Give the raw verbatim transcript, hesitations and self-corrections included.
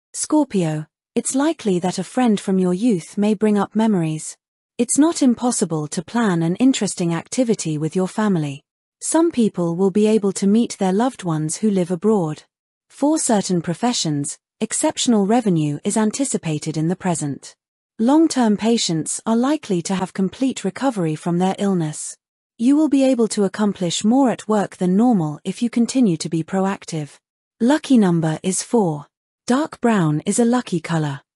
Scorpio, it's likely that a friend from your youth may bring up memories. It's not impossible to plan an interesting activity with your family. Some people will be able to meet their loved ones who live abroad. For certain professions, exceptional revenue is anticipated in the present. Long-term patients are likely to have complete recovery from their illness. You will be able to accomplish more at work than normal if you continue to be proactive. Lucky number is four. Dark brown is a lucky color.